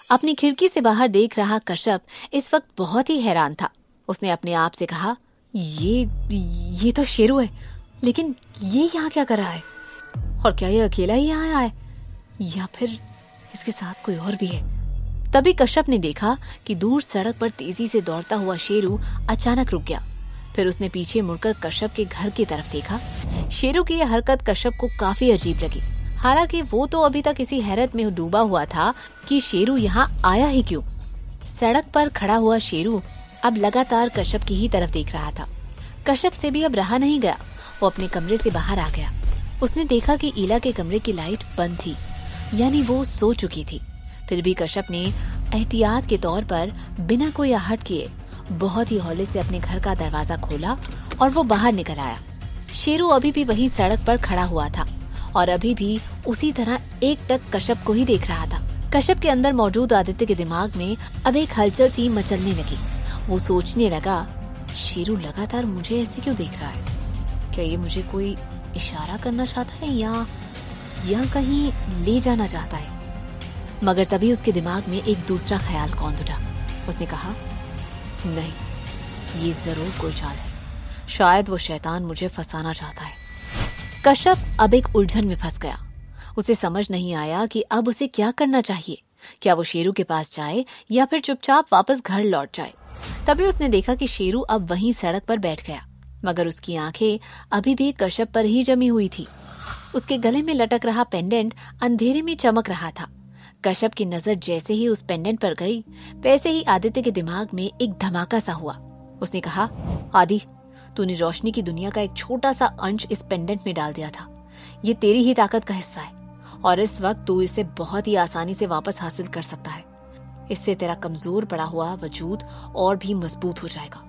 अपनी खिड़की से बाहर देख रहा कश्यप इस वक्त बहुत ही हैरान था। उसने अपने आप से कहा, ये तो शेरू है, लेकिन ये यहाँ क्या कर रहा है? और क्या ये अकेला ही यहाँ आया है, या फिर इसके साथ कोई और भी है? तभी कश्यप ने देखा कि दूर सड़क पर तेजी से दौड़ता हुआ शेरू अचानक रुक गया। फिर उसने पीछे मुड़कर कश्यप के घर की तरफ देखा। शेरू की यह हरकत कश्यप को काफी अजीब लगी। हालांकि वो तो अभी तक इसी हैरत में डूबा हुआ था कि शेरू यहाँ आया ही क्यों। सड़क पर खड़ा हुआ शेरू अब लगातार कश्यप की ही तरफ देख रहा था। कश्यप से भी अब रहा नहीं गया। वो अपने कमरे से बाहर आ गया। उसने देखा कि ईला के कमरे की लाइट बंद थी, यानी वो सो चुकी थी। फिर भी कश्यप ने एहतियात के तौर पर बिना कोई आहट किए बहुत ही हौले से अपने घर का दरवाजा खोला और वो बाहर निकल आया। शेरू अभी भी वहीं सड़क पर खड़ा हुआ था और अभी भी उसी तरह एकटक कश्यप को ही देख रहा था। कश्यप के अंदर मौजूद आदित्य के दिमाग में अब एक हलचल सी मचलने लगी। वो सोचने लगा, शेरू लगातार मुझे ऐसे क्यों देख रहा है? क्या ये मुझे कोई इशारा करना चाहता है या कहीं ले जाना चाहता है? मगर तभी उसके दिमाग में एक दूसरा ख्याल कौंध उठा। उसने कहा, नहीं, ये जरूर कोई चाल है। शायद वो शैतान मुझे फंसाना चाहता है। कश्यप अब एक उलझन में फंस गया। उसे समझ नहीं आया कि अब उसे क्या करना चाहिए। क्या वो शेरू के पास जाए या फिर चुपचाप वापस घर लौट जाए? तभी उसने देखा कि शेरू अब वहीं सड़क पर बैठ गया, मगर उसकी आंखें अभी भी कश्यप पर ही जमी हुई थी। उसके गले में लटक रहा पेंडेंट अंधेरे में चमक रहा था। कश्यप की नजर जैसे ही उस पेंडेंट पर गई, वैसे ही आदित्य के दिमाग में एक धमाका सा हुआ। उसने कहा, आदि, तूने रोशनी की दुनिया का एक छोटा सा अंश इस पेंडेंट में डाल दिया था। ये तेरी ही ताकत का हिस्सा है और इस वक्त तू इसे बहुत ही आसानी से वापस हासिल कर सकता है। इससे तेरा कमजोर पड़ा हुआ वजूद और भी मजबूत हो जाएगा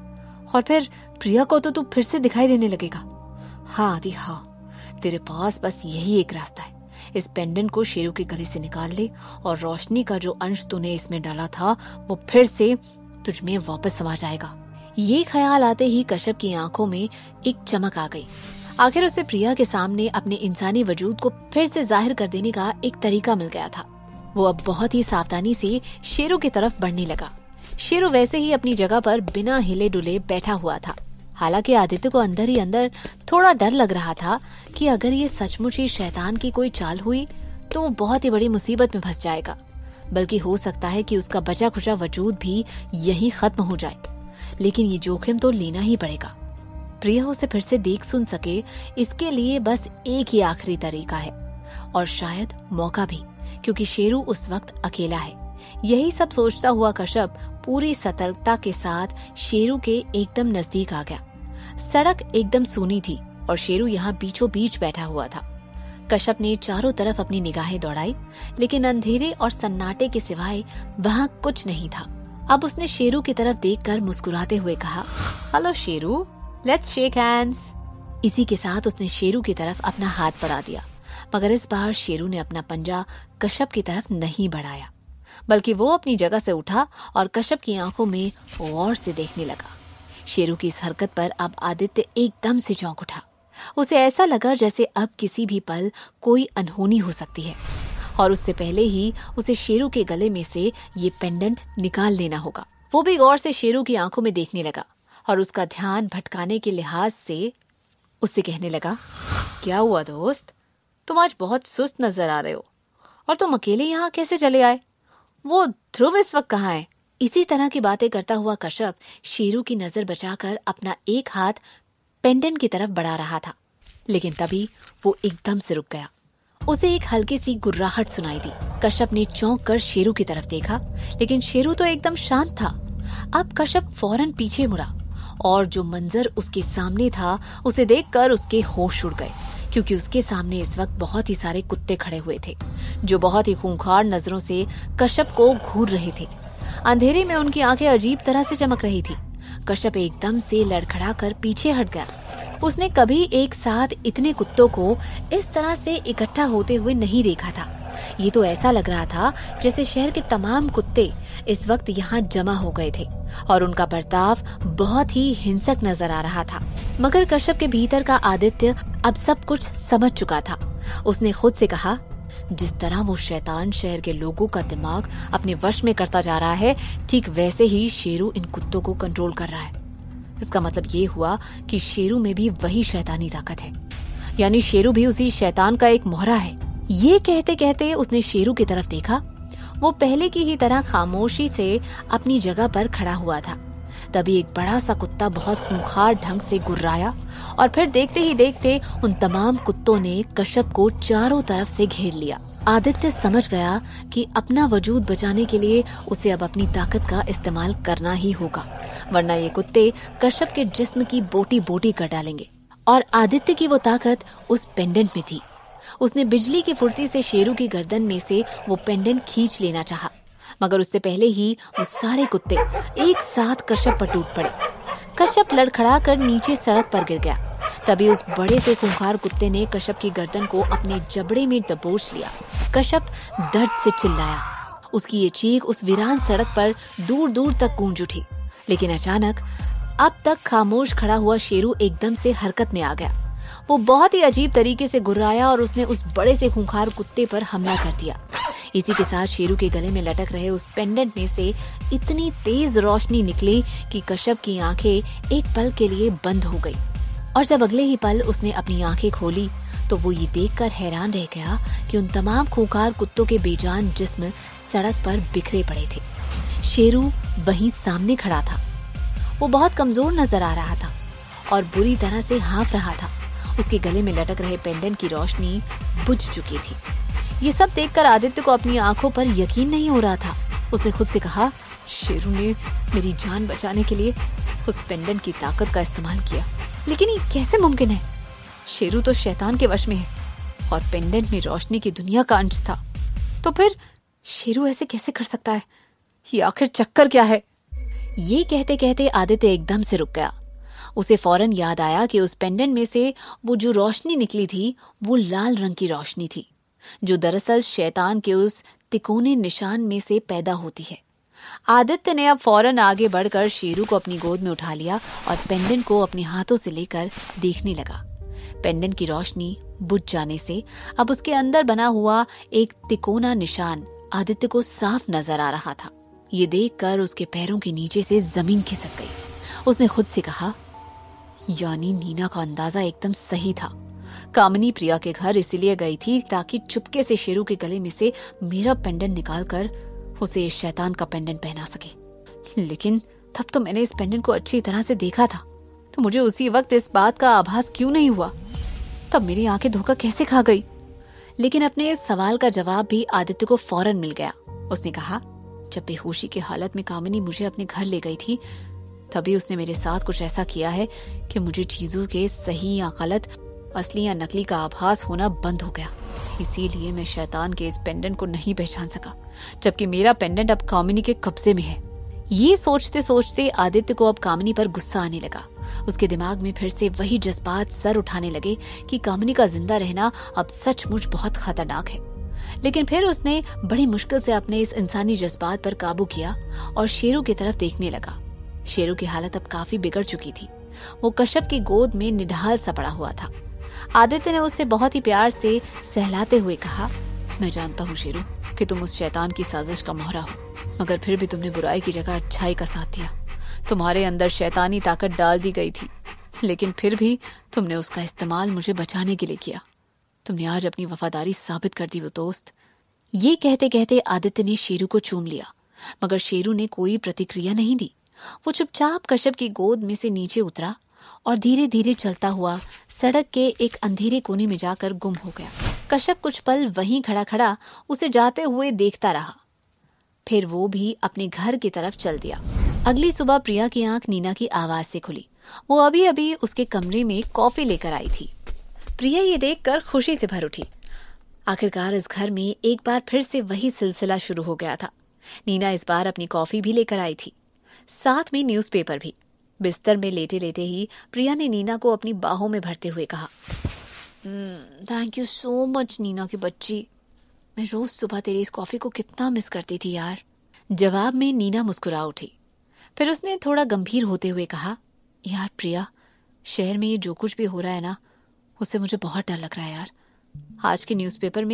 और फिर प्रिया को तो तू फिर से दिखाई देने लगेगा। हाँ आदि, हाँ, तेरे पास बस यही एक रास्ता है। इस पेंडेंट को शेरू के गले से निकाल ले और रोशनी का जो अंश तूने इसमें डाला था वो फिर से तुझ में वापस समा जाएगा। ये ख्याल आते ही कश्यप की आंखों में एक चमक आ गई। आखिर उसे प्रिया के सामने अपने इंसानी वजूद को फिर से जाहिर कर देने का एक तरीका मिल गया था। वो अब बहुत ही सावधानी से शेरू की तरफ बढ़ने लगा। शेरू वैसे ही अपनी जगह पर बिना हिले डुले बैठा हुआ था। हालांकि आदित्य को अंदर ही अंदर थोड़ा डर लग रहा था कि अगर ये सचमुच ही शैतान की कोई चाल हुई तो वो बहुत ही बड़ी मुसीबत में फंस जाएगा। बल्कि हो सकता है कि उसका बचा खुचा वजूद भी यहीं खत्म हो जाए। लेकिन ये जोखिम तो लेना ही पड़ेगा। प्रिया उसे फिर से देख सुन सके, इसके लिए बस एक ही आखिरी तरीका है और शायद मौका भी, क्योंकि शेरू उस वक्त अकेला है। यही सब सोचता हुआ कश्यप पूरी सतर्कता के साथ शेरू के एकदम नजदीक आ गया। सड़क एकदम सूनी थी और शेरू यहाँ बीचों बीच बैठा हुआ था। कश्यप ने चारों तरफ अपनी निगाहें दौड़ाई, लेकिन अंधेरे और सन्नाटे के सिवाय वहाँ कुछ नहीं था। अब उसने शेरू की तरफ देखकर मुस्कुराते हुए कहा, hello Sheru, let's shake hands. इसी के साथ उसने शेरू की तरफ अपना हाथ बढ़ा दिया, मगर इस बार शेरू ने अपना पंजा कश्यप की तरफ नहीं बढ़ाया, बल्कि वो अपनी जगह से उठा और कश्यप की आंखों में गौर से देखने लगा। शेरू की इस हरकत पर अब आदित्य एकदम से चौंक उठा। उसे ऐसा लगा जैसे अब किसी भी पल कोई अनहोनी हो सकती है और उससे पहले ही उसे शेरू के गले में से ये पेंडेंट निकाल लेना होगा। वो भी गौर से शेरू की आंखों में देखने लगा और उसका ध्यान भटकाने के लिहाज से उससे कहने लगा, क्या हुआ दोस्त, तुम आज बहुत सुस्त नजर आ रहे हो और तुम अकेले यहाँ कैसे चले आए? वो ध्रुव इस वक्त कहाँ है? इसी तरह की बातें करता हुआ कश्यप शेरू की नजर बचाकर अपना एक हाथ पेंडेंट की तरफ बढ़ा रहा था, लेकिन तभी वो एकदम से रुक गया। उसे एक हल्की सी गुर्राहट सुनाई दी। कश्यप ने चौंक कर शेरू की तरफ देखा, लेकिन शेरू तो एकदम शांत था। अब कश्यप फौरन पीछे मुड़ा और जो मंजर उसके सामने था उसे देखकर उसके होश उड़ गए, क्योंकि उसके सामने इस वक्त बहुत ही सारे कुत्ते खड़े हुए थे जो बहुत ही खूंखार नजरों से कश्यप को घूर रहे थे। अंधेरे में उनकी आंखें अजीब तरह से चमक रही थी। कश्यप एकदम से लड़खड़ाकर पीछे हट गया। उसने कभी एक साथ इतने कुत्तों को इस तरह से इकट्ठा होते हुए नहीं देखा था। ये तो ऐसा लग रहा था जैसे शहर के तमाम कुत्ते इस वक्त यहाँ जमा हो गए थे और उनका बर्ताव बहुत ही हिंसक नजर आ रहा था। मगर कश्यप के भीतर का आदित्य अब सब कुछ समझ चुका था। उसने खुद से कहा, जिस तरह वो शैतान शहर के लोगों का दिमाग अपने वश में करता जा रहा है, ठीक वैसे ही शेरू इन कुत्तों को कंट्रोल कर रहा है। इसका मतलब ये हुआ कि शेरू में भी वही शैतानी ताकत है, यानी शेरू भी उसी शैतान का एक मोहरा है। ये कहते कहते उसने शेरू की तरफ देखा। वो पहले की ही तरह खामोशी से अपनी जगह पर खड़ा हुआ था। तभी एक बड़ा सा कुत्ता बहुत खूंखार ढंग से गुर्राया और फिर देखते ही देखते उन तमाम कुत्तों ने कश्यप को चारों तरफ से घेर लिया। आदित्य समझ गया कि अपना वजूद बचाने के लिए उसे अब अपनी ताकत का इस्तेमाल करना ही होगा, वरना ये कुत्ते कश्यप के जिस्म की बोटी बोटी कर डालेंगे। और आदित्य की वो ताकत उस पेंडेंट में थी। उसने बिजली की फुर्ती से शेरू की गर्दन में से वो पेंडेंट खींच लेना चाहा, मगर उससे पहले ही वो सारे कुत्ते एक साथ कश्यप पर टूट पड़े। कश्यप लड़खड़ा कर नीचे सड़क पर गिर गया। तभी उस बड़े से खूंखार कुत्ते ने कश्यप की गर्दन को अपने जबड़े में दबोच लिया। कश्यप दर्द से चिल्लाया। उसकी ये चीख उस वीरान सड़क पर दूर दूर तक गूंज उठी। लेकिन अचानक अब तक खामोश खड़ा हुआ शेरू एकदम से हरकत में आ गया। वो बहुत ही अजीब तरीके से गुर्राया और उसने उस बड़े से खूंखार कुत्ते पर हमला कर दिया। इसी के साथ शेरू के गले में लटक रहे उस पेंडेंट में से इतनी तेज रोशनी निकली कि कश्यप की आंखें एक पल के लिए बंद हो गई। और जब अगले ही पल उसने अपनी आंखें खोली तो वो ये देखकर हैरान रह गया कि उन तमाम खूंखार कुत्तों के बेजान जिस्म सड़क पर बिखरे पड़े थे। शेरू वहीं सामने खड़ा था। वो बहुत कमजोर नजर आ रहा था और बुरी तरह से हाँफ रहा था। उसके गले में लटक रहे पेंडेंट की रोशनी बुझ चुकी थी। ये सब देखकर आदित्य को अपनी आंखों पर यकीन नहीं हो रहा था। उसने खुद से कहा, शेरू ने मेरी जान बचाने के लिए उस पेंडेंट की ताकत का इस्तेमाल किया, लेकिन ये कैसे मुमकिन है? शेरू तो शैतान के वश में है और पेंडेंट में रोशनी की दुनिया का अंश था। तो फिर शेरू ऐसे कैसे कर सकता है? ये आखिर चक्कर क्या है? ये कहते कहते आदित्य एकदम से रुक गया। उसे फौरन याद आया कि उस पेंडेंट में से वो जो रोशनी निकली थी वो लाल रंग की रोशनी थी, जो दरअसल शैतान के उस तिकोने निशान में से पैदा होती है। आदित्य ने अब फौरन आगे बढ़कर शेरू को अपनी गोद में उठा लिया और पेंडेंट को अपने हाथों से लेकर देखने लगा। पेंडेंट की रोशनी बुझ जाने से अब उसके अंदर बना हुआ एक तिकोना निशान आदित्य को साफ नजर आ रहा था। ये देखकर उसके पैरों के नीचे से जमीन खिसक गई। उसने खुद से कहा, यानी नीना का अंदाजा एकदम सही था। कामिनी प्रिया के घर इसीलिए गई थी ताकि चुपके से शेरू के गले में से मेरा पेंडेंट निकालकर उसे इस शैतान का पेंडेंट पहना सके। लेकिन तब तो मैंने इस पेंडेंट को अच्छी तरह से देखा था, तो मुझे उसी वक्त इस बात का आभास क्यों नहीं हुआ? तब मेरी आंखें धोखा कैसे खा गई? लेकिन अपने इस सवाल का जवाब भी आदित्य को फौरन मिल गया। उसने कहा, जब बेहोशी की हालत में कामिनी मुझे अपने घर ले गई थी, तभी उसने मेरे साथ कुछ ऐसा किया है कि मुझे चीजों के सही या गलत, असली या नकली का आभास होना बंद हो गया। इसीलिए मैं शैतान के इस पेंडेंट को नहीं पहचान सका, जबकि मेरा पेंडेंट अब कामिनी के कब्जे में है। ये सोचते सोचते आदित्य को अब कामिनी पर गुस्सा आने लगा। उसके दिमाग में फिर से वही जज्बात सर उठाने लगे कि कामिनी का जिंदा रहना अब सचमुच बहुत खतरनाक है। लेकिन फिर उसने बड़ी मुश्किल से अपने इस इंसानी जज्बात पर काबू किया और शेरू की तरफ देखने लगा। शेरू की हालत अब काफी बिगड़ चुकी थी। वो कश्यप की गोद में निढाल सा पड़ा हुआ था। आदित्य ने उससे बहुत ही प्यार से सहलाते हुए कहा, मैं जानता हूँ शेरू कि तुम उस शैतान की साजिश का मोहरा हो, मगर फिर भी तुमने बुराई की जगह अच्छाई का साथ दिया। तुम्हारे अंदर शैतानी ताकत डाल दी गई थी, लेकिन फिर भी तुमने उसका इस्तेमाल मुझे बचाने के लिए किया। तुमने आज अपनी वफादारी साबित कर दी वो दोस्त। ये कहते कहते आदित्य ने शेरू को चूम लिया, मगर शेरू ने कोई प्रतिक्रिया नहीं दी। वो चुपचाप कश्यप की गोद में से नीचे उतरा और धीरे धीरे चलता हुआ सड़क के एक अंधेरे कोने में जाकर गुम हो गया। कश्यप कुछ पल वहीं खड़ा खड़ा उसे जाते हुए देखता रहा। फिर वो भी अपने घर की तरफ चल दिया। अगली सुबह प्रिया की आंख नीना की आवाज से खुली। वो अभी अभी उसके कमरे में कॉफी लेकर आई थी। प्रिया ये देखकर खुशी से भर उठी। आखिरकार इस घर में एक बार फिर से वही सिलसिला शुरू हो गया था। नीना इस बार अपनी कॉफी भी लेकर आई थी, साथ में न्यूज़पेपर भी। बिस्तर में लेटे लेटे ही प्रिया ने नीना को अपनी बाहों में भरते हुए कहा, thank you so much Neena की बच्ची। मैं रोज सुबह तेरी इस कॉफी को कितना मिस करती थी यार। जवाब में नीना मुस्कुरा उठी। फिर उसने थोड़ा गंभीर होते हुए कहा, यार प्रिया, शहर में ये जो कुछ भी हो रहा है ना, उससे मुझे बहुत डर लग रहा है यार। आज के न्यूज़पेपर में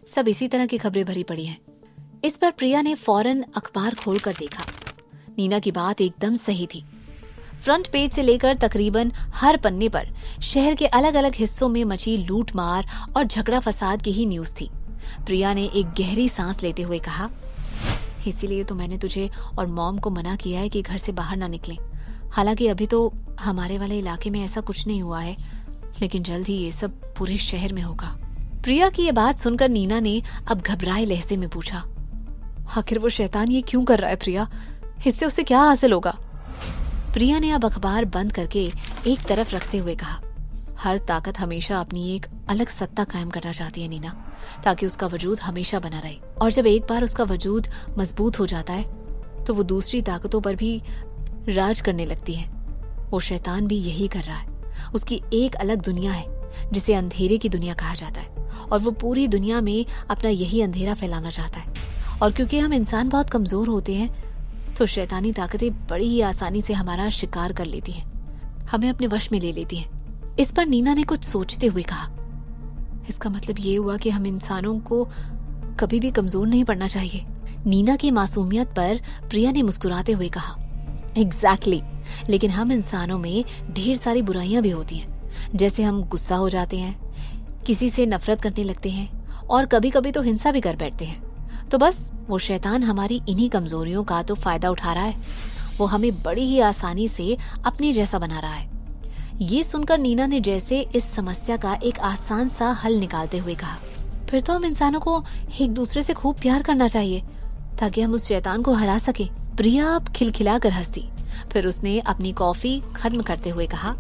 सब इसी तरह की खबरें भरी पड़ी हैं। इस पर प्रिया ने फौरन अखबार खोलकर देखा। नीना की बात एकदम सही थी। फ्रंट पेज से लेकर तकरीबन हर पन्ने पर शहर के अलग अलग हिस्सों में मची लूटमार और झगड़ा फसाद की ही न्यूज थी। प्रिया ने एक गहरी सांस लेते हुए कहा, इसीलिए तो मैंने तुझे और मॉम को मना किया है कि घर से बाहर ना निकलें। हालांकि अभी तो हमारे वाले इलाके में ऐसा कुछ नहीं हुआ है, लेकिन जल्द ही ये सब पूरे शहर में होगा। प्रिया की ये बात सुनकर नीना ने अब घबराए लहजे में पूछा, आखिर वो शैतान ये क्यों कर रहा है प्रिया? इससे उसे क्या हासिल होगा? प्रिया ने अब अखबार बंद करके एक तरफ रखते हुए कहा, हर ताकत हमेशा अपनी एक अलग सत्ता कायम करना चाहती है नीना, ताकि उसका वजूद हमेशा बना रहे। और जब एक बार उसका वजूद मजबूत हो जाता है तो वो दूसरी ताकतों पर भी राज करने लगती है। वो शैतान भी यही कर रहा है। उसकी एक अलग दुनिया है जिसे अंधेरे की दुनिया कहा जाता है, और वो पूरी दुनिया में अपना यही अंधेरा फैलाना चाहता है। और क्योंकि हम इंसान बहुत कमजोर होते हैं तो शैतानी ताकतें बड़ी ही आसानी से हमारा शिकार कर लेती हैं, हमें अपने वश में ले लेती हैं। इस पर नीना ने कुछ सोचते हुए कहा, इसका मतलब ये हुआ कि हम इंसानों को कभी भी कमजोर नहीं पड़ना चाहिए। नीना की मासूमियत पर प्रिया ने मुस्कुराते हुए कहा, एग्जैक्टली, लेकिन हम इंसानों में ढेर सारी बुराइयां भी होती हैं। जैसे हम गुस्सा हो जाते हैं, किसी से नफरत करने लगते हैं, और कभी कभी तो हिंसा भी कर बैठते हैं। तो बस वो शैतान हमारी इन्हीं कमजोरियों का तो फायदा उठा रहा है। वो हमें बड़ी ही आसानी से अपने जैसा बना रहा है। ये सुनकर नीना ने जैसे इस समस्या का एक आसान सा हल निकालते हुए कहा, फिर तो हम इंसानों को एक दूसरे से खूब प्यार करना चाहिए ताकि हम उस शैतान को हरा सके। प्रिया अब खिलखिलाकर हंसी। फिर उसने अपनी कॉफी खत्म करते हुए कहा,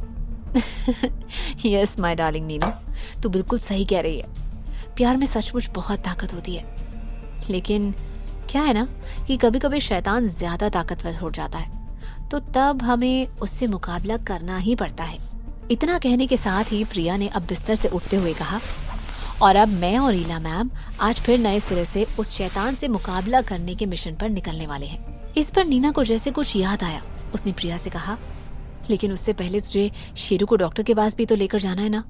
यस माय डार्लिंग नीनू, तू बिल्कुल सही कह रही है। प्यार में सचमुच बहुत ताकत होती है, लेकिन क्या है ना कि कभी कभी शैतान ज्यादा ताकतवर हो जाता है, तो तब हमें उससे मुकाबला करना ही पड़ता है। इतना कहने के साथ ही प्रिया ने अब बिस्तर से उठते हुए कहा, और अब मैं और ईला मैम आज फिर नए सिरे से उस शैतान से मुकाबला करने के मिशन पर निकलने वाले हैं। इस पर नीना को जैसे कुछ याद आया। उसने प्रिया से कहा, लेकिन उससे पहले तुझे शेरू को डॉक्टर के पास भी तो लेकर जाना है ना?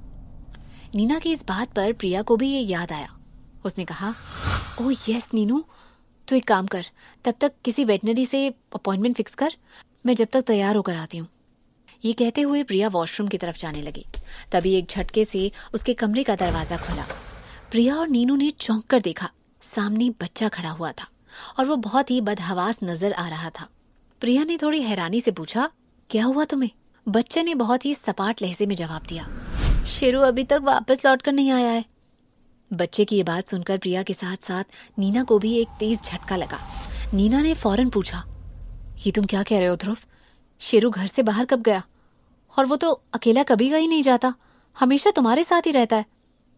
नीना की इस बात पर प्रिया को भी ये याद आया। उसने कहा, ओह यस नीनू, तू एक काम कर, तब तक किसी वेटनरी से अपॉइंटमेंट फिक्स कर, मैं जब तक तैयार होकर आती हूँ। ये कहते हुए प्रिया वॉशरूम की तरफ जाने लगी। तभी एक झटके से उसके कमरे का दरवाजा खुला। प्रिया और नीनू ने चौंक कर देखा, सामने बच्चा खड़ा हुआ था और वो बहुत ही बदहवास नजर आ रहा था। प्रिया ने थोड़ी हैरानी से पूछा, क्या हुआ तुम्हें? बच्चे ने बहुत ही सपाट लहजे में जवाब दिया, शेरू अभी तक वापस लौट कर नहीं आया है। बच्चे की ये बात सुनकर प्रिया के साथ साथ नीना को भी एक तेज झटका लगा। नीना ने फौरन पूछा, ये तुम क्या कह रहे हो ध्रुव? शेरू घर से बाहर कब गया? और वो तो अकेला कभी कहीं नहीं जाता, हमेशा तुम्हारे साथ ही रहता है।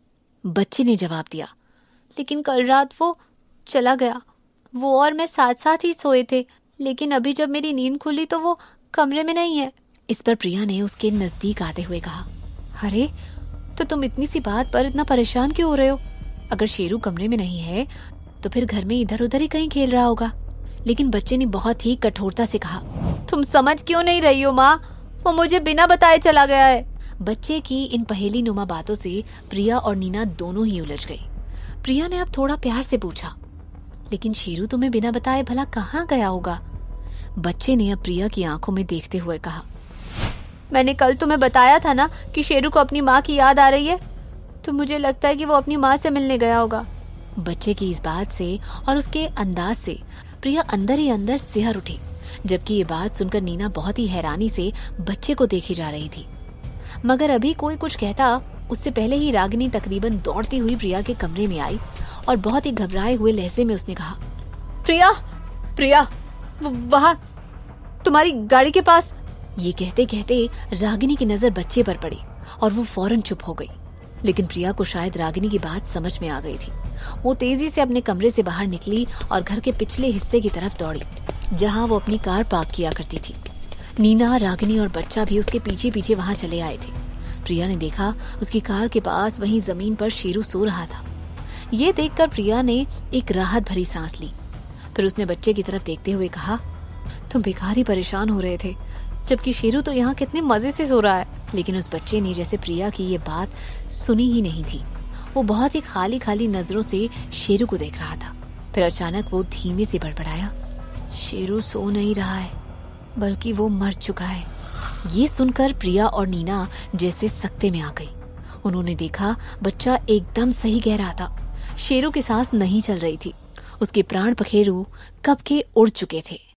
बच्चे ने जवाब दिया, लेकिन कल रात वो चला गया। वो और मैं साथ साथ ही सोए थे, लेकिन अभी जब मेरी नींद खुली तो वो कमरे में नहीं है। इस पर प्रिया ने उसके नजदीक आते हुए कहा, अरे तो तुम इतनी सी बात पर इतना परेशान क्यों हो रहे हो? अगर शेरू कमरे में नहीं है तो फिर घर में इधर उधर ही कहीं खेल रहा होगा। लेकिन बच्चे ने बहुत ही कठोरता से कहा, तुम समझ क्यों नहीं रही हो माँ? वो मुझे बिना बताए चला गया है। बच्चे की इन पहेली नुमा बातों से प्रिया और नीना दोनों ही उलझ गई। प्रिया ने अब थोड़ा प्यार से पूछा, लेकिन शेरू तुम्हें बिना बताए भला कहाँ गया होगा? बच्चे ने अब प्रिया की आंखों में देखते हुए कहा, मैंने कल तुम्हें बताया था ना कि शेरू को अपनी माँ की याद आ रही है, तो मुझे लगता है कि वो अपनी माँ से मिलने गया होगा। बच्चे की इस बात से और उसके अंदाज से प्रिया अंदर ही अंदर सिहर उठी, जबकि ये बात सुनकर नीना बहुत ही हैरानी से बच्चे को देखी जा रही थी। मगर अभी कोई कुछ कहता उससे पहले ही रागिनी तकरीबन दौड़ती हुई प्रिया के कमरे में आई और बहुत ही घबराए हुए लहजे में उसने कहा, प्रिया प्रिया वहां तुम्हारी गाड़ी के पास। ये कहते कहते रागिनी की नजर बच्चे पर पड़ी और वो फौरन चुप हो गई। लेकिन प्रिया को शायद रागिनी की बात समझ में आ गई थी। वो तेजी से अपने कमरे से बाहर निकली और घर के पिछले हिस्से की तरफ दौड़ी, जहां वो अपनी कार पार्क किया करती थी। नीना, रागिनी और बच्चा भी उसके पीछे पीछे वहां चले आए थे। प्रिया ने देखा उसकी कार के पास वहीं जमीन पर शेरू सो रहा था। ये देखकर प्रिया ने एक राहत भरी सांस ली। फिर उसने बच्चे की तरफ देखते हुए कहा, तुम बेकार ही परेशान हो रहे थे, जबकि शेरू तो यहाँ कितने मजे से सो रहा है। लेकिन उस बच्चे ने जैसे प्रिया की ये बात सुनी ही नहीं थी। वो बहुत ही खाली खाली नजरों से शेरू को देख रहा था। फिर अचानक वो धीमे से बड़बड़ाया, शेरू सो नहीं रहा है, बल्कि वो मर चुका है। ये सुनकर प्रिया और नीना जैसे सकते में आ गई। उन्होंने देखा बच्चा एकदम सही कह रहा था। शेरू की सांस नहीं चल रही थी, उसके प्राण पखेरु कब के उड़ चुके थे।